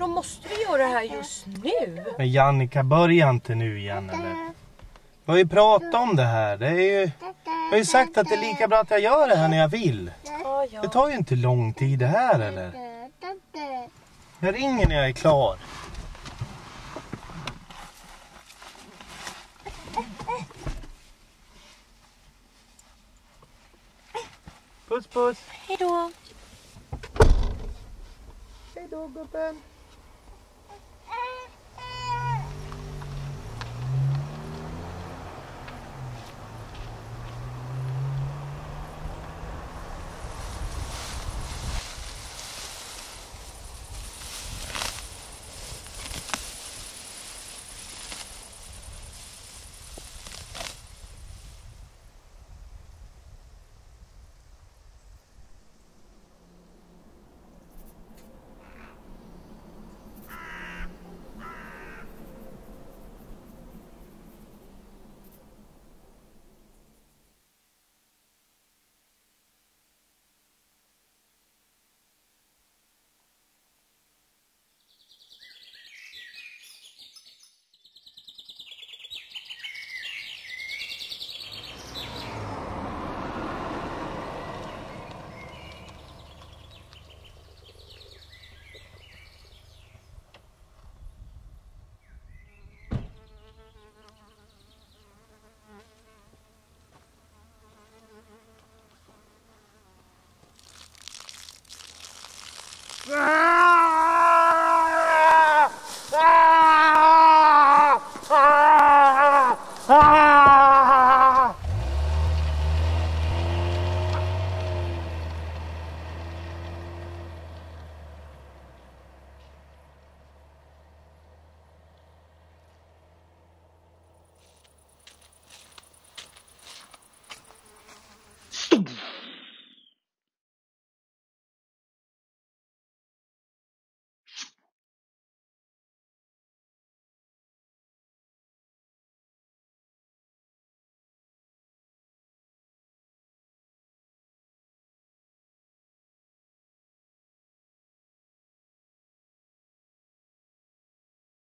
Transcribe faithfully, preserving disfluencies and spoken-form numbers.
då måste vi göra det här just nu. Men Janica, börja inte nu igen eller? Vi har ju pratat om det här. Det är ju, jag har ju sagt att det är lika bra att jag gör det här när jag vill. Ja, ja. Det tar ju inte lång tid det här eller? Jag ringer när jag är klar. Puss puss. Hej då. Hej då gubben.